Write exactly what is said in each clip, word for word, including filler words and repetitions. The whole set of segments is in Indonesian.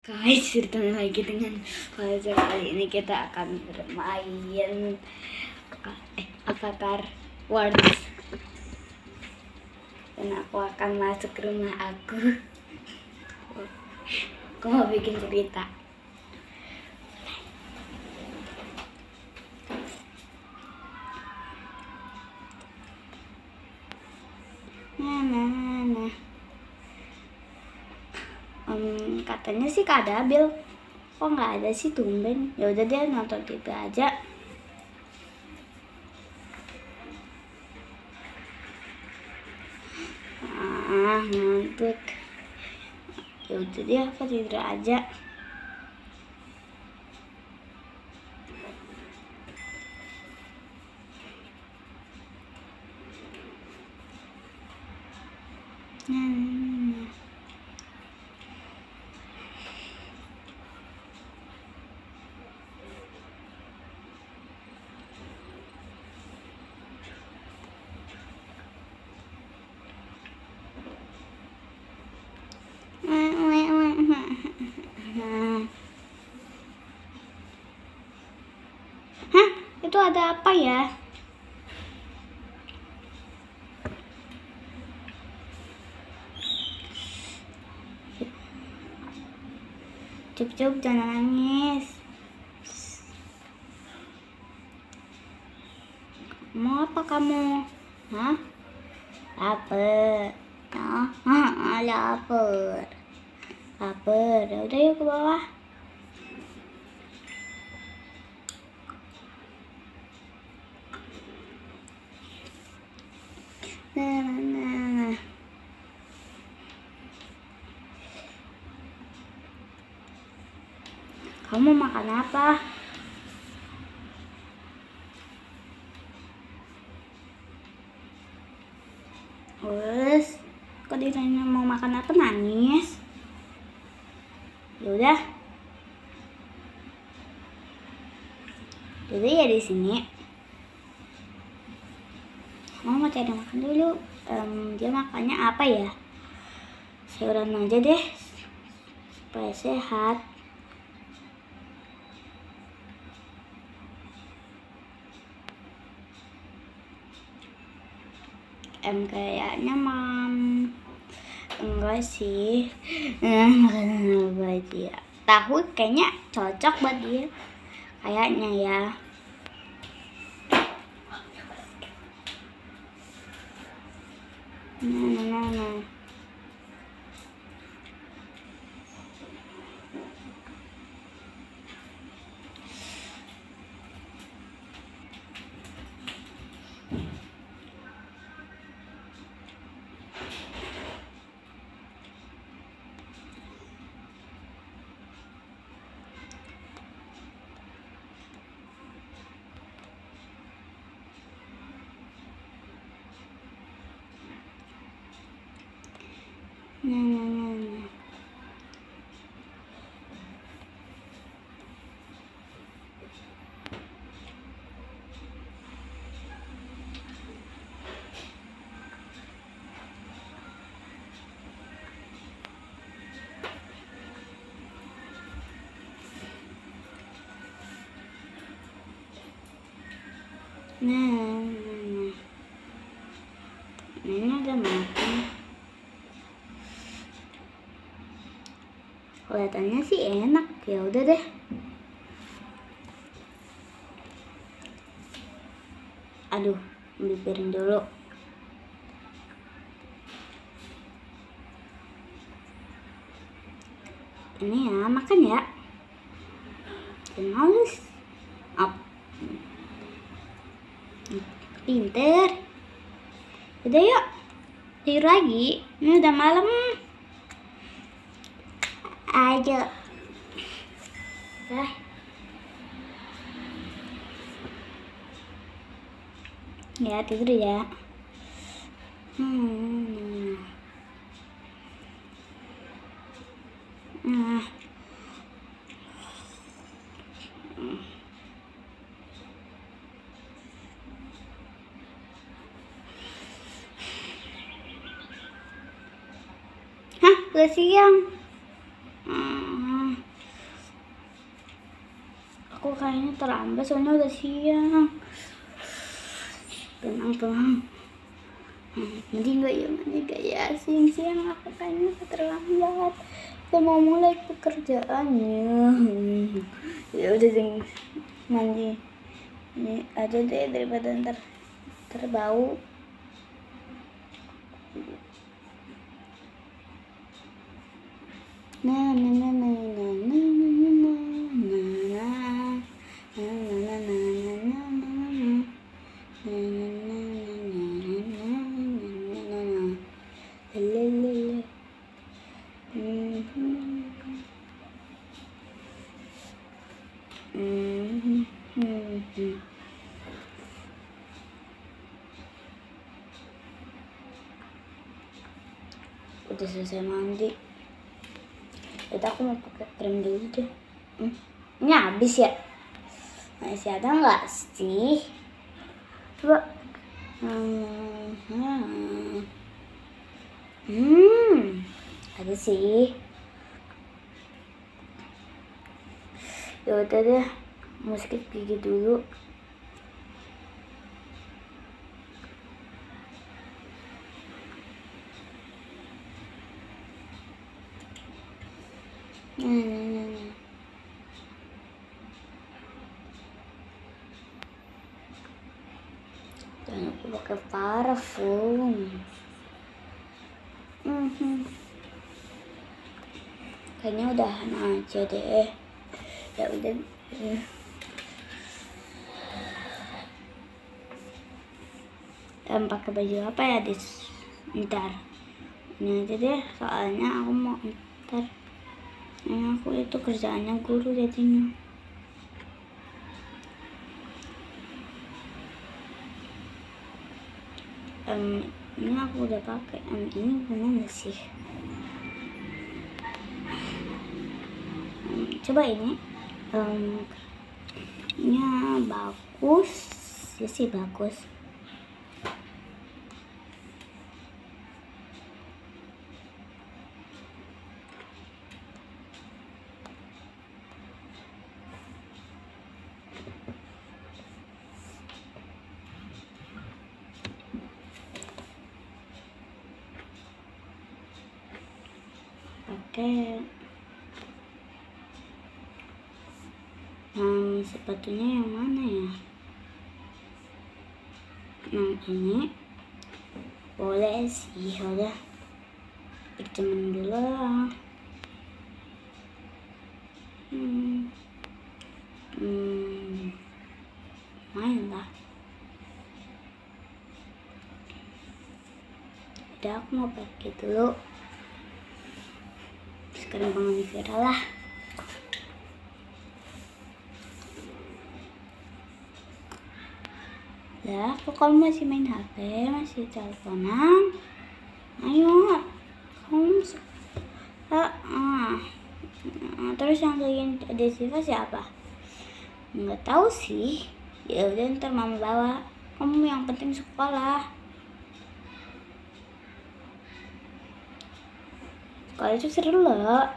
Guys, bertemu lagi dengan Fajar. Kali ini kita akan bermain eh, Avatar Worlds. Dan aku akan masuk ke rumah aku. Aku mau bikin cerita. Nah, nah, nah. Um, katanya sih Kak Dabil, kok nggak ada sih, tumben. Ya udah deh, nonton T V aja. Ah, ngantuk. Ya udah deh, aku tidur aja. Hmm. Hah? Itu ada apa ya? Cup-cup, jangan nangis. Mau apa kamu? Hah? Lapar. Oh, ah, lapar. Lapar. Ya udah yuk ke bawah. Nah, nah, nah. Kamu makan apa? Wes, kok ditanya mau makan apa nangis? Yaudah. Jadi ya di sini. Mama mau cari makan dulu. Um, dia makannya apa ya? Sayuran aja deh, supaya sehat. Em kayaknya mam enggak sih. Makanan buat dia. Tahu kayaknya cocok buat dia. Kayaknya ya. Nah, nah, nah, nah. Nah, nah, nah, nah. Nah, nah, nah. Ini udah makan. Kelihatannya sih enak. Ya udah deh. Aduh, ambil piring dulu. Ini ya, makan ya. Males. Up. Pinter. Udah yuk, tidur lagi. Ini udah malam. Ayo. Dah. Ya, tidur ya. Hmm. Nah. Hah, udah siang. Hmm. aku kayaknya terlambat soalnya udah siang. Tenang tenang. Hmm, mandi nggak ya mandi nggak ya siang-siang aku kayaknya terlambat. Udah mau mulai pekerjaannya. Hmm. Ya udah deh mandi ini aja deh daripada ntar terbau. Nah nah nah nah nah nah udah selesai mandi. Jadi aku mau pakai krem dulu deh. Hmm. Ini habis ya? Masih ada nggak sih? Coba. Hmm, hmm. hmm. Ada sih. Ya udah deh, mau sikat gigi dulu. Hmm. Dan aku pakai parfum. Hmm. Kayaknya udahan aja deh. Ya udah. Dan pakai baju apa ya dis? Ntar. Ini aja deh, soalnya aku mau ntar. Nah, aku itu kerjaannya guru jadinya. Um, ini aku udah pakai. Um, ini gimana sih? Um, coba ini. Um, ini bagus, ya sih bagus. Pakai hmm, sepatunya yang mana ya? Yang ini boleh sih, udah cuman dulu lah. Hmm, hmm, main lah. Udah aku mau pakai dulu. Sekarang bangun viral lah. Ya, kok kamu masih main H P, masih teleponan? Ayo, kamu ah, ah. Nah, terus yang lagi ada Siva siapa? Nggak tahu sih. Ya udah ntar mama bawa. Kamu yang penting sekolah. Sekolah itu seru loh.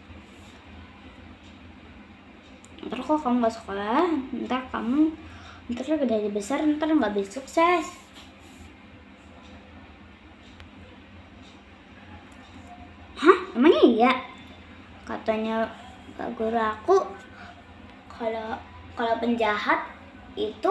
Ntar kok kamu nggak sekolah, ntar kamu ntar udah jadi besar, ntar nggak bisa sukses. Hah? Emang iya? Katanya Pak Guru aku kalau kalau penjahat itu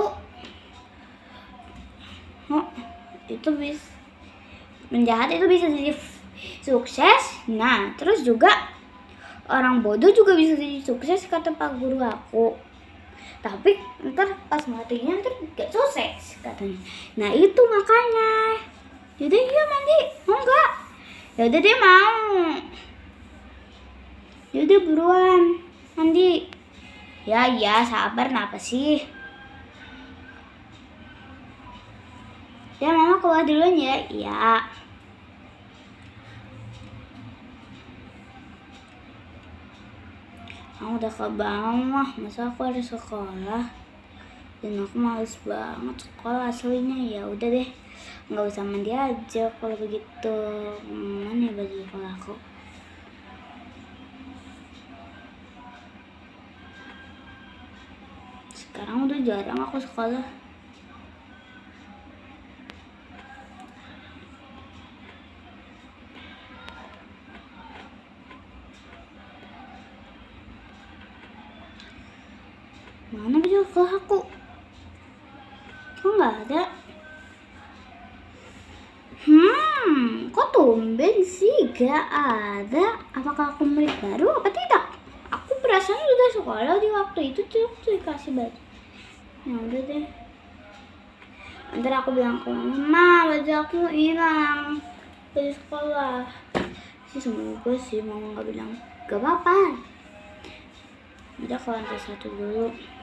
oh, itu bisa penjahat itu bisa jadi sukses. Nah, terus juga orang bodoh juga bisa jadi sukses kata Pak Guru aku. Tapi ntar pas matinya ntar gak sukses katanya. Nah itu makanya. Yaudah iya mandi, mau nggak? Yaudah dia mau. Yaudah buruan mandi. Ya ya sabar, kenapa sih? Ya mama keluar duluan ya. Iya. Aku udah ke bawah, masa aku harus sekolah? Dan aku males banget sekolah aslinya. Ya udah deh, nggak usah mandi aja kalau begitu. Mana ya baju sekolah aku? Sekarang udah jarang aku sekolah. Mana baju sekolah aku? Kok nggak ada? Hmm, kok tumben sih gak ada? Apakah aku murid baru apa tidak? Aku perasaan sudah sekolah di waktu itu tuh waktu dikasih baju. Ya udah deh. Ntar aku bilang ke mama, baju aku hilang, baju sekolah. Sih semoga sih mama nggak bilang gak apa-apa. Udah kalau lantai satu dulu.